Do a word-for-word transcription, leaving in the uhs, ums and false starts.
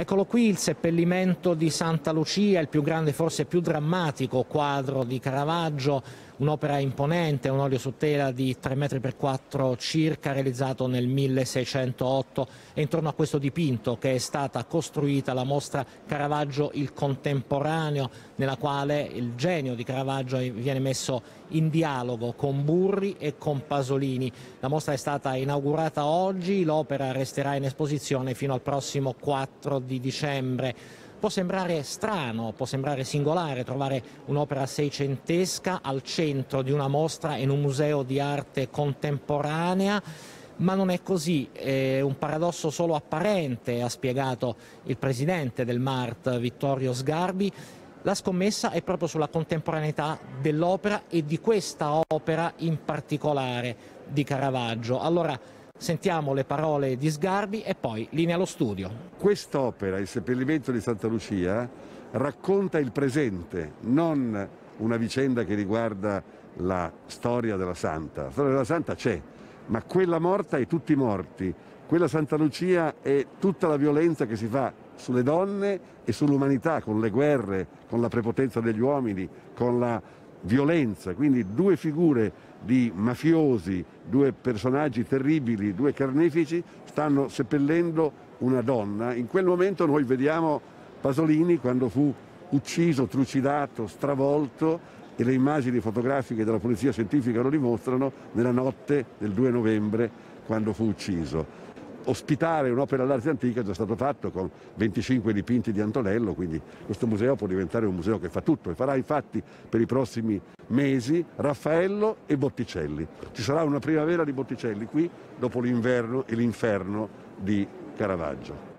Eccolo qui il seppellimento di Santa Lucia, il più grande, forse più drammatico quadro di Caravaggio, un'opera imponente, un olio su tela di tre metri per quattro circa, realizzato nel milleseicentotto. È intorno a questo dipinto che è stata costruita la mostra Caravaggio il contemporaneo, nella quale il genio di Caravaggio viene messo in dialogo con Burri e con Pasolini. La mostra è stata inaugurata oggi, l'opera resterà in esposizione fino al prossimo quattro di dicembre. Può sembrare strano, può sembrare singolare trovare un'opera seicentesca al centro di una mostra in un museo di arte contemporanea, ma non è così, è un paradosso solo apparente, ha spiegato il presidente del MART, Vittorio Sgarbi. La scommessa è proprio sulla contemporaneità dell'opera e di questa opera in particolare di Caravaggio. Allora sentiamo le parole di Sgarbi e poi linea allo studio. Quest'opera, il seppellimento di Santa Lucia, racconta il presente, non una vicenda che riguarda la storia della Santa. La storia della Santa c'è, ma quella morta è tutti morti. Quella Santa Lucia è tutta la violenza che si fa sulle donne e sull'umanità, con le guerre, con la prepotenza degli uomini, con la violenza. Quindi due figure di mafiosi, due personaggi terribili, due carnefici, stanno seppellendo una donna. In quel momento noi vediamo Pasolini quando fu ucciso, trucidato, stravolto, e le immagini fotografiche della polizia scientifica lo dimostrano, nella notte del due novembre quando fu ucciso. Ospitare un'opera d'arte antica è già stato fatto con venticinque dipinti di Antonello, quindi questo museo può diventare un museo che fa tutto e farà infatti per i prossimi mesi Raffaello e Botticelli. Ci sarà una primavera di Botticelli qui dopo l'inverno e l'inferno di Caravaggio.